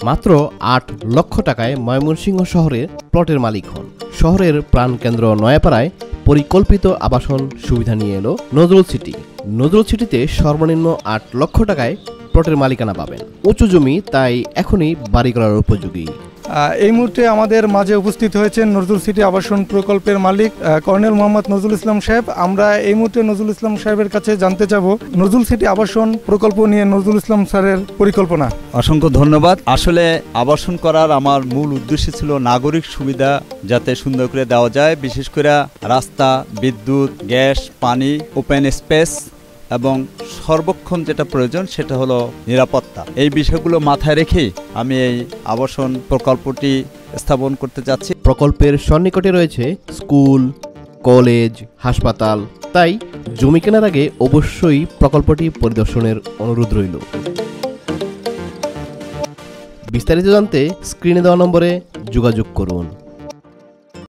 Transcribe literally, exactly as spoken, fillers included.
মাত্র আট লক্ষ টাকায় ময়মনসিংহ শহরের প্লটের মালিক হন। শহরের প্রাণকেন্দ্র নয়াপাড়ায় পরিকল্পিত আবাসন সুবিধা নিয়ে এলো নজরুল সিটি। নজরুল সিটিতে সর্বনিম্ন আট লক্ষ টাকায় প্লটের মালিকানা পাবেন। উঁচু জমি, তাই এখনই বাড়ি করার উপযোগী। এই মুহূর্তে আমাদের মাঝে উপস্থিত হয়েছেন নজরুল সিটি আবাসন প্রকল্পের মালিক কর্নেল মোহাম্মদ নজরুল ইসলাম সাহেব। আমরা এই মুহূর্তে নজরুল ইসলাম সাহেবের কাছে জানতে চাবো নজরুল সিটি আবাসন প্রকল্প নিয়ে নজরুল ইসলাম স্যারের পরিকল্পনা। অসংখ্য ধন্যবাদ। আসলে আবাসন করার আমার মূল উদ্দেশ্য ছিল নাগরিক সুবিধা যাতে সুন্দর করে দেওয়া যায়, বিশেষ করে রাস্তা, বিদ্যুৎ, গ্যাস, পানি, ওপেন স্পেস এবং সর্বক্ষণ যেটা প্রয়োজন সেটা হলো নিরাপত্তা। এই বিষয়গুলো মাথায় রেখেই আমি এই আবাসন প্রকল্পটি স্থাপন করতে যাচ্ছি। প্রকল্পের সন্নিকটে রয়েছে স্কুল, কলেজ, হাসপাতাল, তাই জমি কেনার আগে অবশ্যই প্রকল্পটি পরিদর্শনের অনুরোধ রইল। বিস্তারিত জানতে স্ক্রিনে দেওয়া নম্বরে যোগাযোগ করুন।